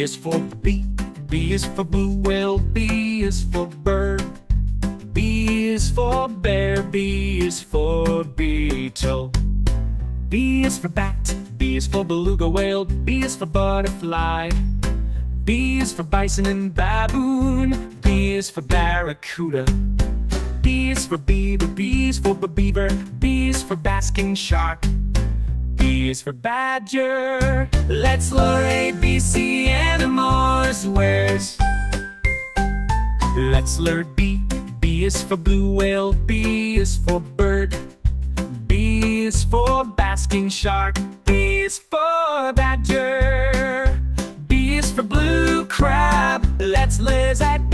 is for bee. B is for blue whale. B is for bird. B is for bear. B is for beetle. B is for bat. B is for beluga whale. B is for butterfly. B is for bison and baboon. B is for barracuda. B is for beaver. B is for beaver. B is for basking shark. B is for badger. Let's learn ABC animals' words. Let's learn B. B is for blue whale. B is for bird. B is for basking shark. B is for badger. B is for blue crab. Let's list at